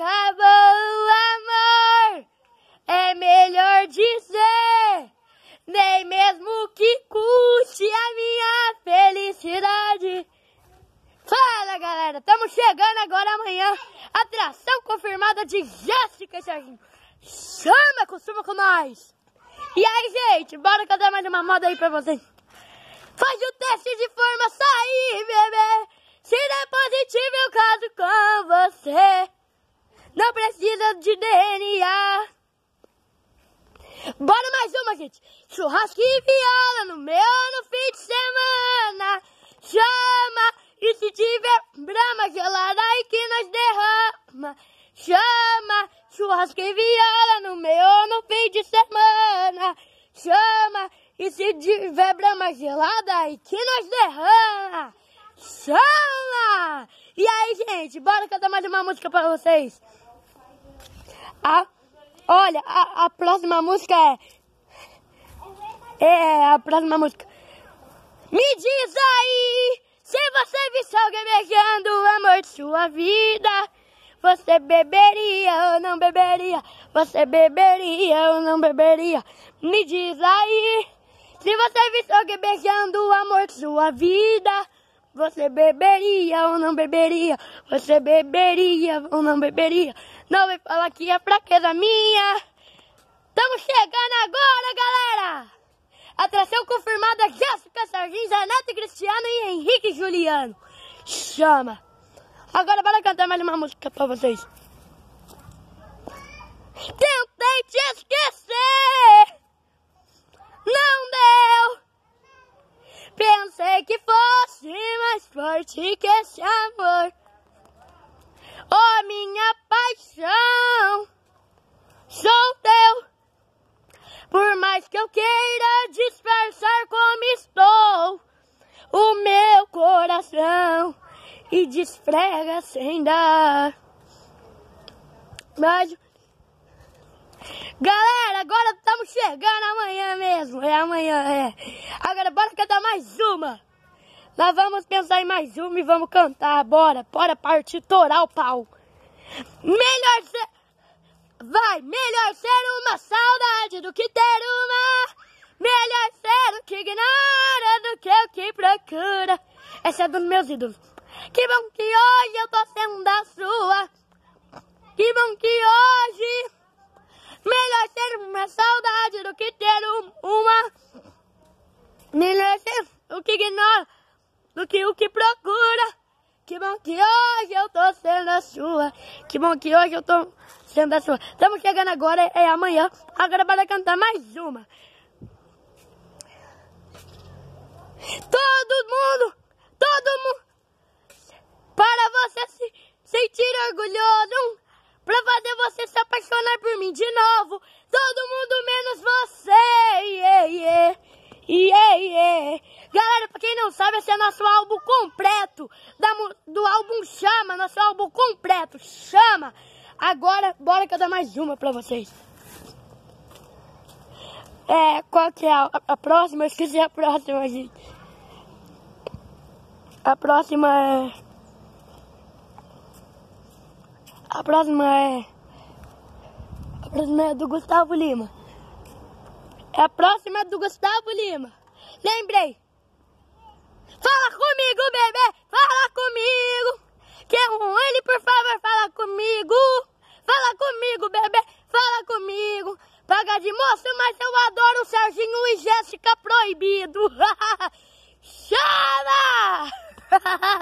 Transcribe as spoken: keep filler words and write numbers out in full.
acabou o amor, é melhor dizer, nem mesmo que custe a minha felicidade. Fala, galera, estamos chegando agora amanhã, atração confirmada de Jéssica e Serginho. Chama, costuma com nós. E aí, gente, bora cantar mais uma moda aí pra vocês. Faz o teste de forma sair, bebê. Se der positivo, eu caso com você. Não precisa de D N A. Bora mais uma, gente. Churrasco e viola no meu no fim de semana. Chama, e se tiver brama gelada aí que nós derrama. Chama, churrasco e viola no meu no fim de semana. Chama, e se tiver brama gelada aí que nós derrama. Chama! E aí, gente, bora cantar mais uma música pra vocês. A, olha, a, a próxima música é... É, a próxima música. Me diz aí, se você visse alguém beijando o amor de sua vida, você beberia ou não beberia? Você beberia ou não beberia? Me diz aí, se você visse alguém beijando o amor de sua vida, você beberia ou não beberia? Você beberia ou não beberia? Não vem falar que é fraqueza minha. Estamos chegando agora, galera. Atração confirmada: Jéssica, Serginho, Zé Neto, Cristiano e Henrique Juliano. Chama. Agora bora cantar mais uma música pra vocês. Tentei te esquecer, não deu. Pensei que fosse mais forte que esse amor. Oh, minha paixão, sou teu. Por mais que eu queira disfarçar como estou, o meu coração e desfrega sem dar. Mas, galera, agora estamos chegando amanhã mesmo. É amanhã, é. Agora bora cantar mais uma. Nós vamos pensar em mais uma e vamos cantar. Bora, bora partir, torar o pau. Melhor ser... Vai, melhor ser uma saudade do que ter uma. Melhor ser o que ignora do que o que procura. Essa é dos meus ídolos. Que bom que hoje eu tô sendo a sua. Que bom que hoje... Melhor ser uma saudade do que ter um, uma. Melhor ser o que ignora do que o que procura. Que bom que hoje eu tô sendo a sua. Que bom que hoje eu tô sendo a sua. Estamos chegando agora, é amanhã. Agora bora cantar mais uma. Todo mundo, todo mundo, para você se sentir orgulhoso, pra fazer você se apaixonar por mim de novo. Todo mundo menos você. Yeah, yeah. Yeah, yeah. Galera, pra quem não sabe, esse é nosso álbum completo. Da, do álbum Chama, nosso álbum completo. Chama. Agora, bora que eu dar mais uma pra vocês. É, qual que é a, a, a próxima? Eu esqueci a próxima, gente. A próxima é... A próxima é... A próxima é do Gustavo Lima. É a próxima do Gustavo Lima. Lembrei. Fala comigo, bebê. Fala comigo. Que é um ele, por favor, fala comigo. Fala comigo, bebê. Fala comigo. Paga de moço, mas eu adoro o Serginho e Jéssica proibido. Chama!